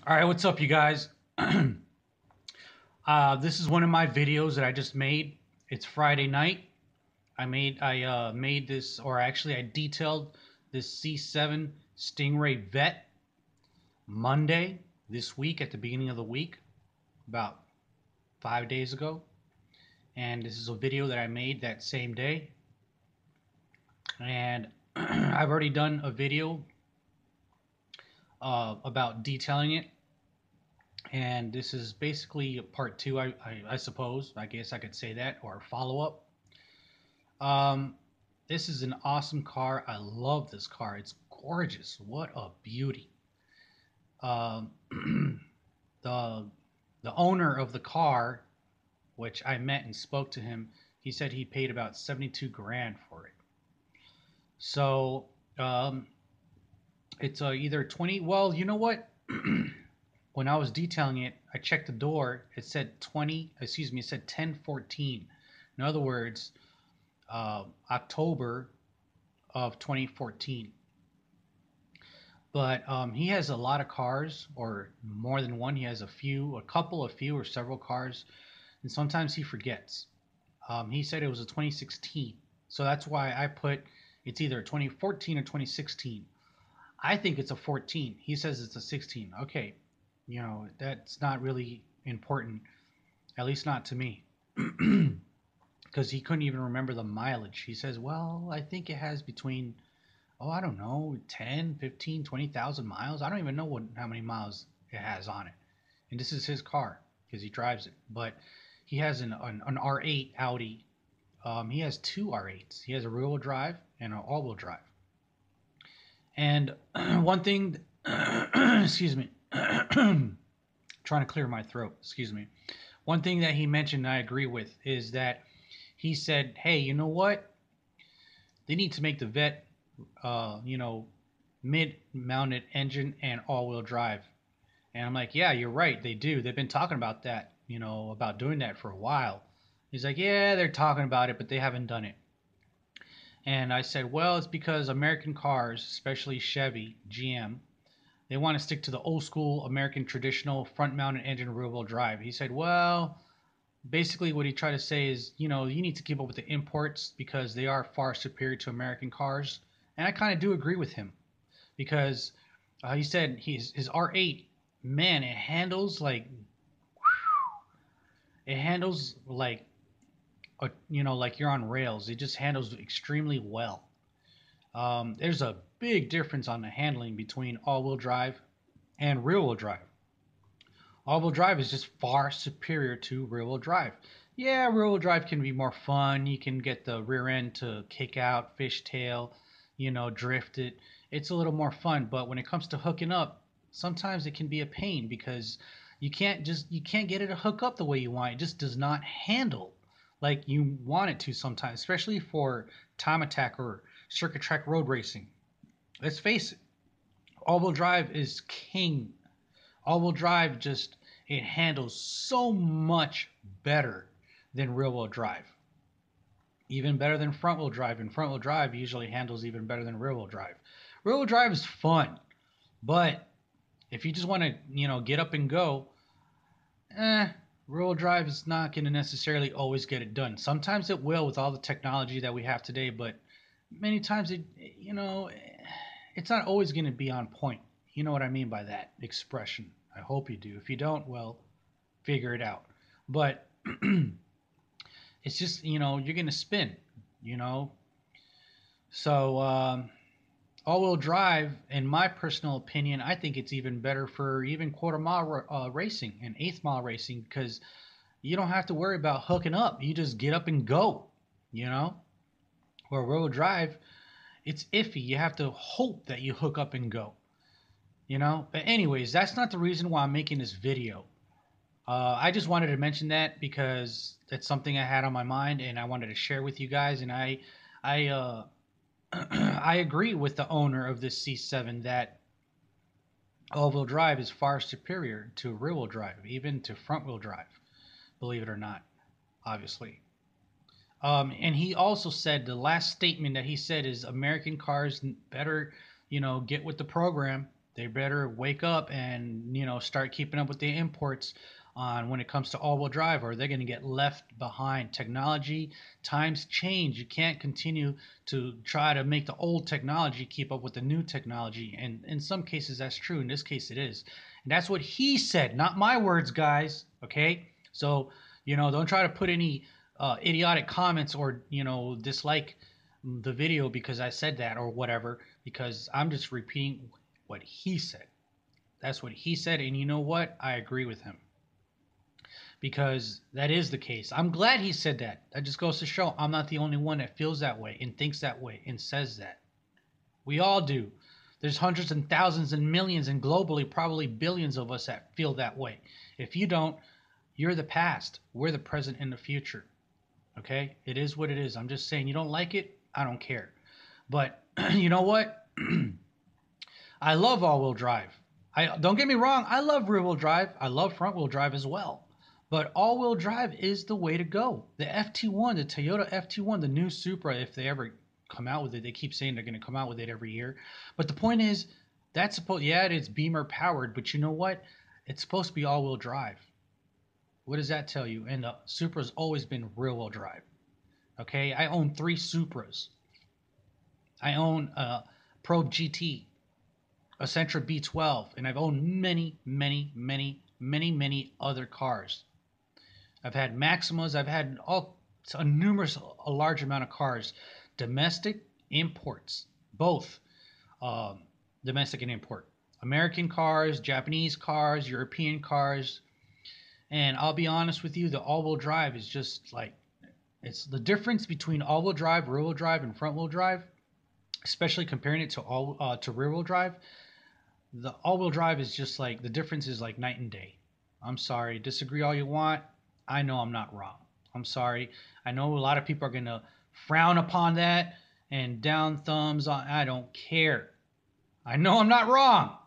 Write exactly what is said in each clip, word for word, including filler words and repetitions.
All right, what's up, you guys? uh, this is one of my videos that I just made. It's Friday night. I made I uh, made this, or actually, I detailed this C seven Sting Ray Vette Monday this week at the beginning of the week, about five days ago. And this is a video that I made that same day. And I've already done a video uh, about detailing it, and this is basically part two, I, I, I suppose. I guess I could say that, or follow up. Um, this is an awesome car. I love this car. It's gorgeous. What a beauty. Um, the the owner of the car, which I met and spoke to him, he said he paid about seventy-two grand for it. So um, it's uh, either twenty. Well, you know what? When I was detailing it, I checked the door. It said twenty. Excuse me. It said ten fourteen. In other words, uh, October of twenty fourteen. But um, he has a lot of cars, or more than one. He has a few, a couple, a few, or several cars, and sometimes he forgets. Um, he said it was a twenty sixteen, so that's why I put it's either twenty fourteen or twenty sixteen. I think it's a fourteen. He says it's a sixteen. Okay, you know that's not really important, at least not to me, because he couldn't even remember the mileage. He says, "Well, I think it has between oh, I don't know, ten, fifteen, twenty thousand miles. I don't even know what how many miles it has on it." And this is his car because he drives it. But he has an, an, an R eight Audi. Um, he has two R eights. He has a rear wheel drive and an all wheel drive. And one thing, excuse me, trying to clear my throat, excuse me. One thing that he mentioned I agree with is that he said, hey, you know what? They need to make the Vette uh, you know, mid-mounted engine and all-wheel drive. And I'm like, yeah, you're right, they do. They've been talking about that, you know, about doing that for a while. He's like, yeah, they're talking about it, but they haven't done it. And I said, well, it's because American cars, especially Chevy, G M, they want to stick to the old school American traditional front-mounted engine rear-wheel drive. He said, well, basically what he tried to say is, you know, you need to keep up with the imports because they are far superior to American cars. And I kind of do agree with him because uh, he said his his R eight, man, it handles like it handles like a, you know, like you're on rails. It just handles extremely well. Um, there's a big difference on the handling between all-wheel drive and rear-wheel drive. All-wheel drive is just far superior to rear-wheel drive. Yeah, rear-wheel drive can be more fun. You can get the rear end to kick out, fishtail, you know, drift it. It's a little more fun, but when it comes to hooking up, sometimes it can be a pain because you can't just you can't get it to hook up the way you want. It just does not handle like you want it to sometimes, especially for time attack or circuit track road racing. Let's face it, all-wheel drive is king. All-wheel drive just it handles so much better than rear-wheel drive. Even better than front-wheel drive, and front-wheel drive usually handles even better than rear-wheel drive. Rear-wheel drive is fun, but if you just want to, you know, get up and go, eh, rear-wheel drive is not going to necessarily always get it done. Sometimes it will with all the technology that we have today, but many times it, you know, it's not always going to be on point. You know what I mean by that expression. I hope you do. If you don't, well, figure it out. But it's just, you know, you're going to spin, you know. So, um, all-wheel drive, in my personal opinion, I think it's even better for even quarter mile uh, racing and eighth mile racing because you don't have to worry about hooking up. You just get up and go, you know. Where rear-wheel drive, it's iffy. You have to hope that you hook up and go. You know, but anyways, that's not the reason why I'm making this video. Uh, I just wanted to mention that because that's something I had on my mind and I wanted to share with you guys. And I, I, uh, I agree with the owner of this C seven that all-wheel drive is far superior to rear-wheel drive, even to front-wheel drive. Believe it or not, obviously. Um, and he also said the last statement that he said is American cars better, you know, get with the program They better wake up and, you know, start keeping up with the imports on when it comes to all-wheel drive, or they're going to get left behind. Technology, times change. You can't continue to try to make the old technology keep up with the new technology. And in some cases, that's true. In this case, it is. And that's what he said, not my words, guys. Okay? So, you know, don't try to put any uh, idiotic comments or, you know, dislike the video because I said that or whatever, because I'm just repeating what he said. That's what he said. And you know what? I agree with him, because that is the case. I'm glad he said that. That just goes to show I'm not the only one that feels that way and thinks that way and says that. We all do. There's hundreds and thousands and millions and globally probably billions of us that feel that way. If you don't, you're the past. We're the present and the future. Okay? It is what it is. I'm just saying, you don't like it, I don't care. But you know what? I love all-wheel drive. I don't get me wrong, I love rear-wheel drive. I love front-wheel drive as well. But all-wheel drive is the way to go. The F T one, the Toyota F T one, the new Supra, if they ever come out with it, they keep saying they're going to come out with it every year. But the point is, that's supposed, yeah, it's Beamer powered, but you know what? It's supposed to be all-wheel drive. What does that tell you? And the Supra's always been rear-wheel drive. Okay, I own three Supras. I own a Probe G T, a Sentra B twelve, and I've owned many, many, many, many, many other cars. I've had Maximas. I've had all a numerous, a large amount of cars, domestic, imports, both um, domestic and import. American cars, Japanese cars, European cars, and I'll be honest with you, the all-wheel drive is just like, it's the difference between all-wheel drive, rear-wheel drive, and front-wheel drive, especially comparing it to all uh, to rear-wheel drive. The all-wheel drive is just like, the difference is like night and day. I'm sorry, disagree all you want. I know I'm not wrong. I'm sorry. I know a lot of people are going to frown upon that and down thumbs on. I don't care. I know I'm not wrong.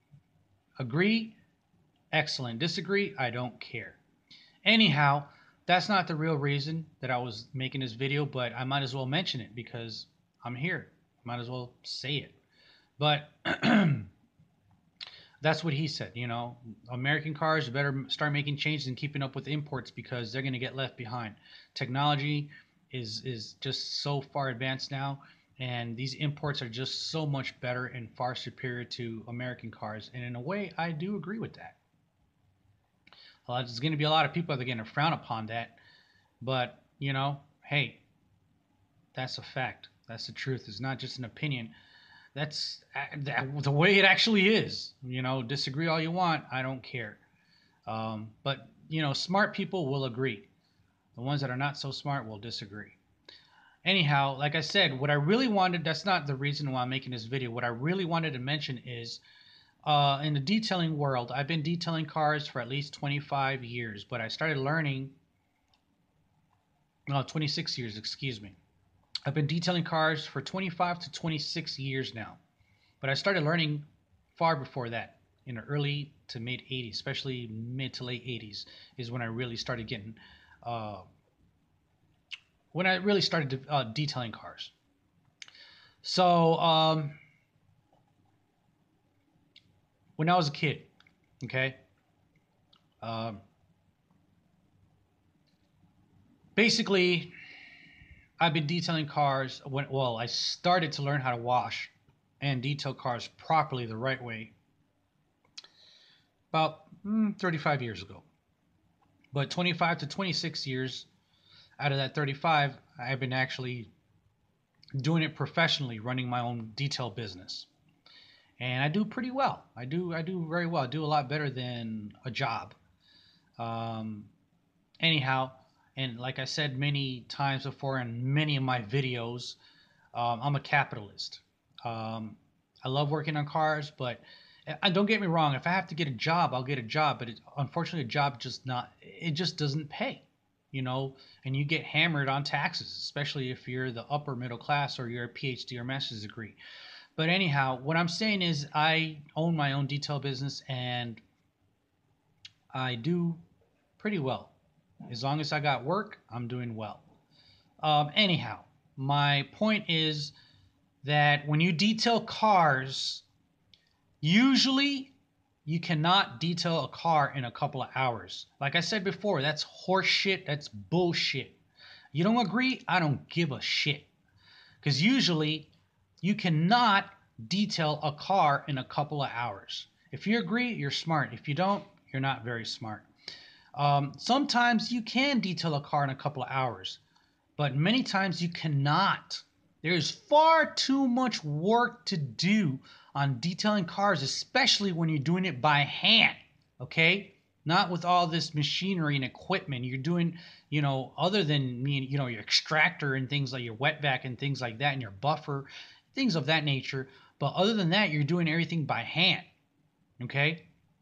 Agree? Excellent. Disagree? I don't care. Anyhow, that's not the real reason that I was making this video, but I might as well mention it because I'm here. Might as well say it. But that's what he said, you know. American cars better start making changes and keeping up with imports because they're going to get left behind. Technology is is just so far advanced now, and these imports are just so much better and far superior to American cars. And in a way, I do agree with that. Uh, there's going to be a lot of people that are going to frown upon that, but, you know, hey, that's a fact. That's the truth. It's not just an opinion. That's the way it actually is. You know, disagree all you want. I don't care. Um, but, you know, smart people will agree. The ones that are not so smart will disagree. Anyhow, like I said, what I really wanted, that's not the reason why I'm making this video. What I really wanted to mention is, uh, in the detailing world, I've been detailing cars for at least twenty-five years, but I started learning, no, twenty-six years, excuse me. I've been detailing cars for twenty-five to twenty-six years now, but I started learning far before that, in the early to mid eighties, especially mid to late eighties is when I really started getting, uh, when I really started uh, detailing cars. So um, when I was a kid, okay, um, basically, I've been detailing cars when, well, I started to learn how to wash and detail cars properly the right way about mm, thirty-five years ago. But twenty-five to twenty-six years out of that thirty-five, I've been actually doing it professionally, running my own detail business. And I do pretty well. I do I do very well. I do a lot better than a job. Um, anyhow, and like I said many times before in many of my videos, um, I'm a capitalist. Um, I love working on cars, but and don't get me wrong. If I have to get a job, I'll get a job. But it, unfortunately, a job just not. It just doesn't pay, you know. And you get hammered on taxes, especially if you're the upper middle class or you're a P H D or master's degree. But anyhow, what I'm saying is I own my own detail business and I do pretty well. As long as I got work, I'm doing well. Um, anyhow, my point is that when you detail cars, Usually, you cannot detail a car in a couple of hours. Like I said before, that's horse shit. That's bullshit. You don't agree? I don't give a shit. Because usually, you cannot detail a car in a couple of hours. If you agree, you're smart. If you don't, you're not very smart. Um, sometimes you can detail a car in a couple of hours, but many times you cannot. There's far too much work to do on detailing cars, especially when you're doing it by hand, okay? Not with all this machinery and equipment. You're doing, you know, other than, you know, your extractor and things like your wet vac and things like that and your buffer, things of that nature. But other than that, you're doing everything by hand, okay?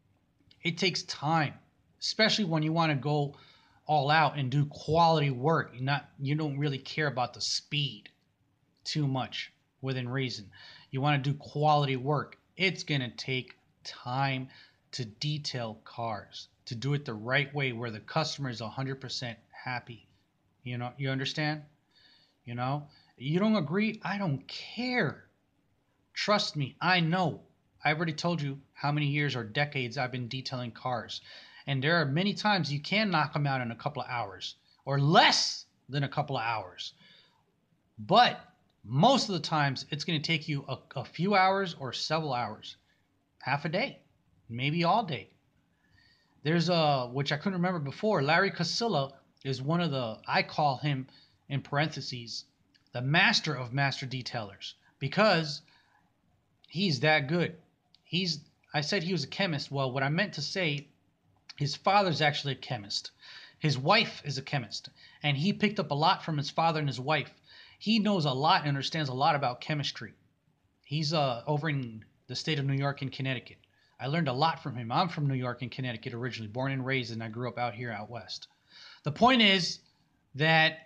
It takes time, especially when you want to go all out and do quality work. You're not, you don't really care about the speed too much within reason. You want to do quality work. It's going to take time to detail cars, to do it the right way where the customer is one hundred percent happy. You know, you understand? You know, you don't agree? I don't care. Trust me, I know. I've already told you how many years or decades I've been detailing cars. And there are many times you can knock them out in a couple of hours or less than a couple of hours. But most of the times it's going to take you a, a few hours or several hours, half a day, maybe all day. There's a, which I couldn't remember before, Larry Casilla is one of the, I call him in parentheses, the master of master detailers because he's that good. He's, I said he was a chemist. Well, what I meant to say, his father's actually a chemist. His wife is a chemist, and he picked up a lot from his father and his wife. He knows a lot and understands a lot about chemistry. He's uh, over in the state of New York and Connecticut. I learned a lot from him. I'm from New York and Connecticut originally, born and raised, and I grew up out here out west. The point is that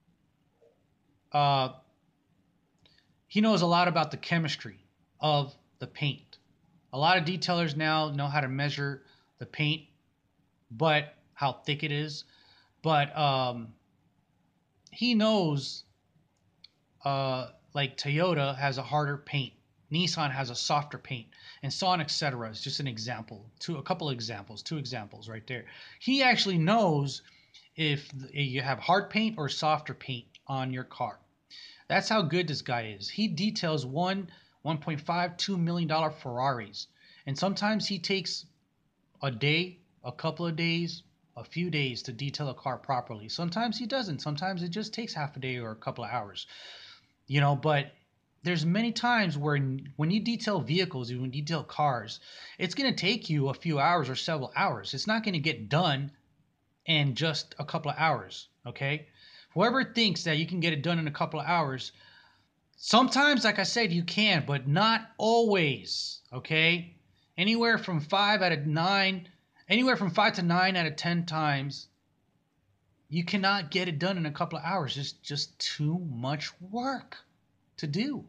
uh, he knows a lot about the chemistry of the paint. A lot of detailers now know how to measure the paint, but how thick it is. But um, he knows, uh, like Toyota has a harder paint, Nissan has a softer paint, and so on, et cetera. It's just an example, two, a couple of examples, two examples right there. He actually knows if you have hard paint or softer paint on your car. That's how good this guy is. He details one, one point five, two million dollar Ferraris, and sometimes he takes a day, a couple of days, a few days to detail a car properly. Sometimes he doesn't. Sometimes it just takes half a day or a couple of hours. You know, but there's many times where when you detail vehicles, when you detail cars, it's going to take you a few hours or several hours. It's not going to get done in just a couple of hours, okay? Whoever thinks that you can get it done in a couple of hours, sometimes, like I said, you can, but not always, okay? Anywhere from five out of nine, anywhere from five to nine out of ten times, you cannot get it done in a couple of hours. It's just too much work to do.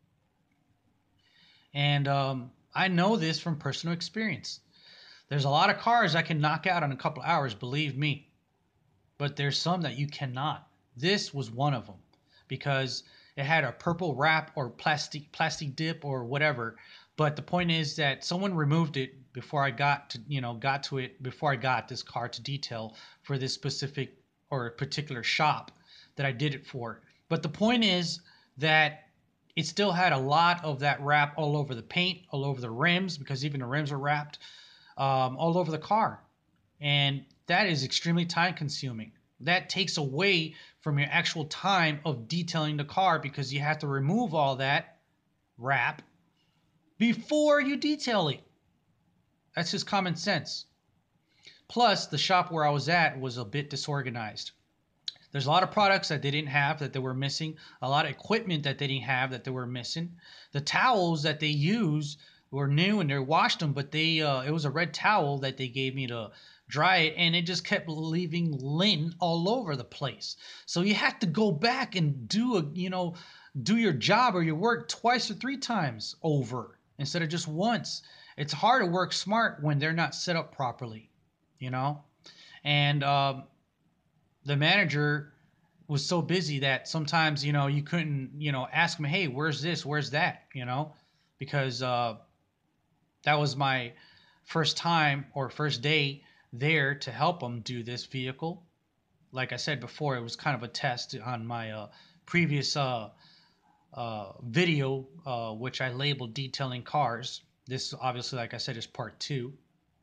And um, I know this from personal experience. There's a lot of cars I can knock out in a couple of hours, believe me. But there's some that you cannot. This was one of them because it had a purple wrap or plastic Plastidip or whatever. But the point is that someone removed it before I got to, you know, got to it before I got this car to detail for this specific or a particular shop that I did it for. But the point is that it still had a lot of that wrap all over the paint, all over the rims, because even the rims are wrapped, um, all over the car. And that is extremely time consuming. That takes away from your actual time of detailing the car because you have to remove all that wrap before you detail it. That's just common sense. Plus, the shop where I was at was a bit disorganized. There's a lot of products that they didn't have that they were missing, a lot of equipment that they didn't have that they were missing. The towels that they use were new and they washed them, but they uh, it was a red towel that they gave me to dry it, and it just kept leaving lint all over the place. So you have to go back and do a you know do your job or your work twice or three times over instead of just once. It's hard to work smart when they're not set up properly, you know. And um, the manager was so busy that sometimes you know you couldn't you know ask him, hey, where's this, where's that, you know, because uh, That was my first time or first day there to help them do this vehicle. Like I said before, it was kind of a test on my uh, previous uh, uh, video, uh, which I labeled detailing cars. This obviously, like I said, is part two.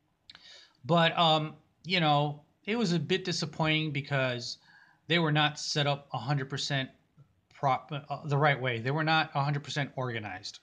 But um, you know, it was a bit disappointing because they were not set up one hundred percent prop uh, the right way. They were not one hundred percent organized.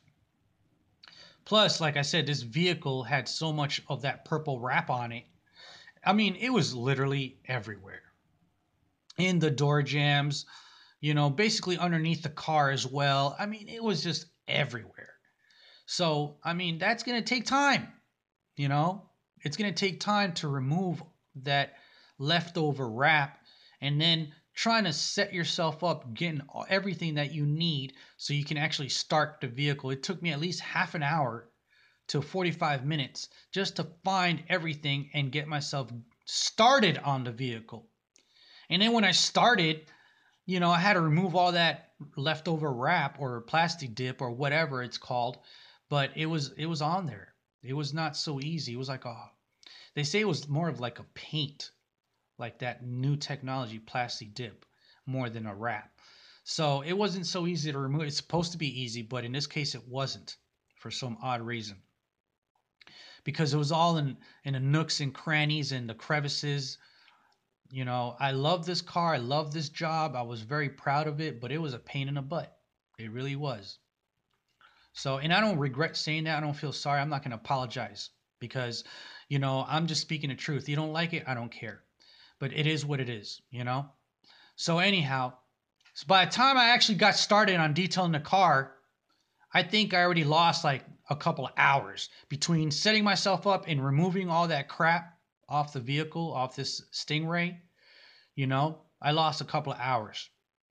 Plus, like I said, this vehicle had so much of that purple wrap on it. I mean, it was literally everywhere. In the door jambs, you know, basically underneath the car as well. I mean, it was just everywhere. So, I mean, that's going to take time, you know? It's going to take time to remove that leftover wrap and then trying to set yourself up, getting everything that you need so you can actually start the vehicle. It took me at least half an hour to forty-five minutes just to find everything and get myself started on the vehicle. And then when I started, you know, I had to remove all that leftover wrap or Plastidip or whatever it's called, but it was it was on there. It was not so easy. It was like a they say it was more of like a paint, like that new technology Plastidip, more than a wrap. So it wasn't so easy to remove. It's supposed to be easy, but in this case it wasn't for some odd reason. Because it was all in in the nooks and crannies and the crevices. You know, I love this car. I love this job. I was very proud of it, but it was a pain in the butt. It really was. So, and I don't regret saying that. I don't feel sorry. I'm not going to apologize because, you know, I'm just speaking the truth. You don't like it, I don't care. But it is what it is, you know? So, anyhow, so by the time I actually got started on detailing the car, I think I already lost like a couple of hours between setting myself up and removing all that crap off the vehicle, off this Sting Ray. You know, I lost a couple of hours.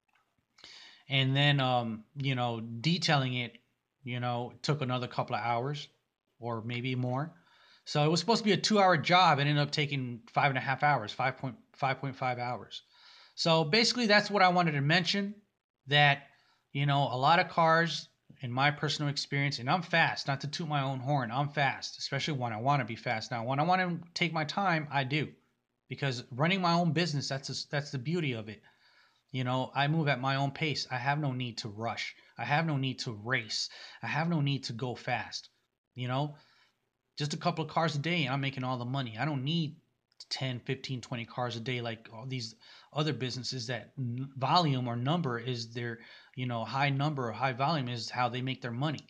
And then, um, you know, detailing it, you know, took another couple of hours or maybe more. So it was supposed to be a two hour job. It ended up taking five and a half hours, five point five point five hours. So basically, that's what I wanted to mention that, you know, a lot of cars, in my personal experience, and I'm fast, not to toot my own horn, I'm fast, especially when I want to be fast. Now, when I want to take my time, I do. Because running my own business, that's a, that's the beauty of it. You know, I move at my own pace. I have no need to rush. I have no need to race. I have no need to go fast. You know, just a couple of cars a day, I'm making all the money. I don't need ten, fifteen, twenty cars a day like all these other businesses that volume or number is their, you know, high number or high volume is how they make their money.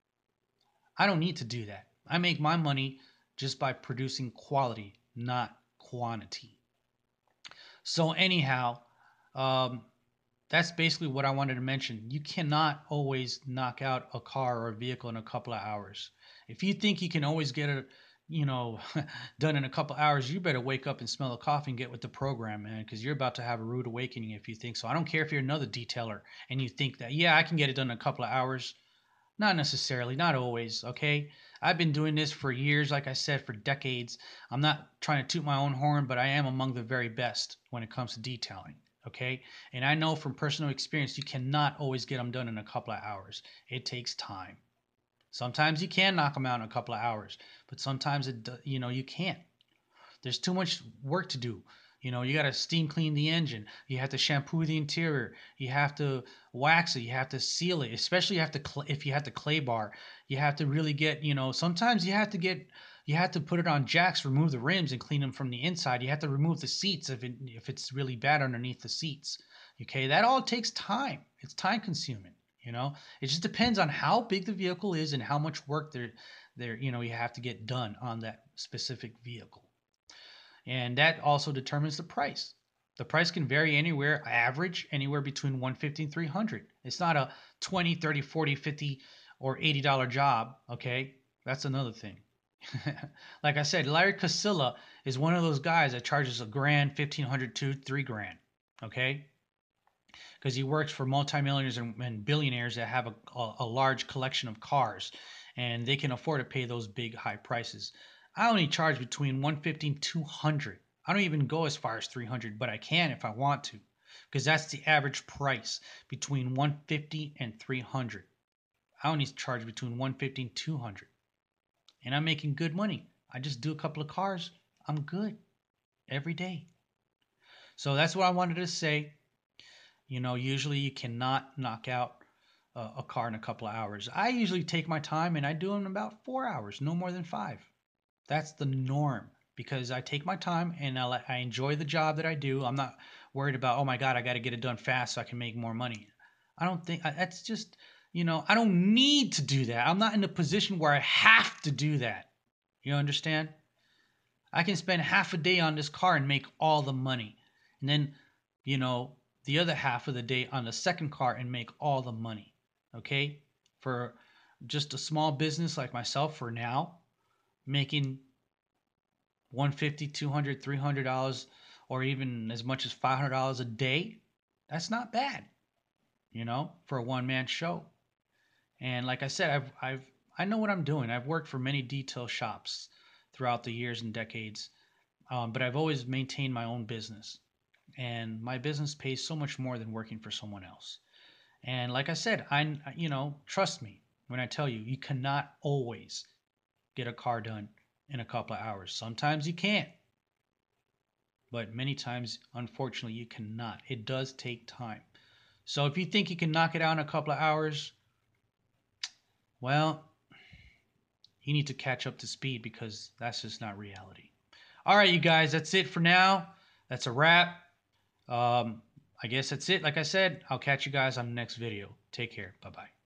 I don't need to do that. I make my money just by producing quality, not quantity. So, anyhow, um, that's basically what I wanted to mention. You cannot always knock out a car or a vehicle in a couple of hours. If you think you can always get it, you know, done in a couple of hours, you better wake up and smell the coffee and get with the program, man, because you're about to have a rude awakening if you think so. I don't care if you're another detailer and you think that, yeah, I can get it done in a couple of hours. Not necessarily, not always, okay? I've been doing this for years, like I said, for decades. I'm not trying to toot my own horn, but I am among the very best when it comes to detailing, okay? And I know from personal experience, you cannot always get them done in a couple of hours. It takes time. Sometimes you can knock them out in a couple of hours, but sometimes it, you know, you can't. There's too much work to do. You know, you got to steam clean the engine. You have to shampoo the interior. You have to wax it. You have to seal it. Especially you have to cl- if you have the clay bar, you have to really get. You know, sometimes you have to get. You have to put it on jacks, remove the rims, and clean them from the inside. You have to remove the seats if it, if it's really bad underneath the seats. Okay, that all takes time. It's time consuming. You know, it just depends on how big the vehicle is and how much work there, there. You know, you have to get done on that specific vehicle. And that also determines the price. The price can vary anywhere, average anywhere between one hundred fifty and three hundred. It's not a twenty, thirty, forty, fifty or eighty dollar job, okay? That's another thing. Like I said, Larry Casilla is one of those guys that charges a grand, fifteen hundred to three grand, okay? Because he works for multimillionaires and, and billionaires that have a, a, a large collection of cars and they can afford to pay those big high prices. I only charge between one hundred fifty and two hundred. I don't even go as far as three hundred, but I can if I want to because that's the average price between one hundred fifty and three hundred. I only charge between one hundred fifty and two hundred. and I'm making good money. I just do a couple of cars. I'm good every day. So that's what I wanted to say. You know, usually you cannot knock out a, a car in a couple of hours. I usually take my time and I do it in about four hours, no more than five. That's the norm because I take my time and I, I enjoy the job that I do. I'm not worried about, oh my God, I got to get it done fast so I can make more money. I don't think that's just, you know, I don't need to do that. I'm not in a position where I have to do that. You understand? I can spend half a day on this car and make all the money. And then, you know, the other half of the day on the second car and make all the money. Okay? For just a small business like myself for now, making one hundred fifty dollars, two hundred dollars, three hundred dollars, or even as much as five hundred dollars a day, that's not bad, you know, for a one man show. And like I said, I've, I've, I know what I'm doing. I've worked for many detail shops throughout the years and decades, um, but I've always maintained my own business. And my business pays so much more than working for someone else. And like I said, I, you know, trust me when I tell you, you cannot always get a car done in a couple of hours. Sometimes you can't, but many times, unfortunately, you cannot. It does take time. So if you think you can knock it out in a couple of hours, well, you need to catch up to speed because that's just not reality. All right, you guys, that's it for now. That's a wrap. Um, I guess that's it. Like I said, I'll catch you guys on the next video. Take care. Bye-bye.